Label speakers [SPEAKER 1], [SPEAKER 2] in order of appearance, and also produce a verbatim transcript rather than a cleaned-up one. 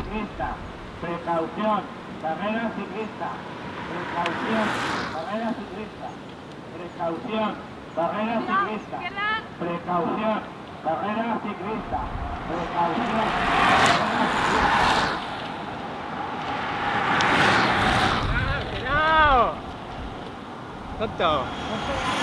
[SPEAKER 1] ciclista. Precaución, carrera ciclista. Precaución, carrera ciclista. Precaución, carrera ciclista. Precaución, carrera ciclista. Precaución, carrera ciclista.
[SPEAKER 2] ¡Cuidado! ¡Tonto!